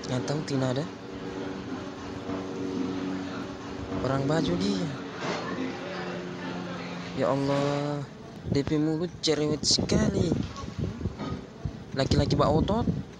Nggak tahu Tina ada. Orang baju dia. Ya Allah, DP mulut cerewet sekali. Laki-laki bak otot.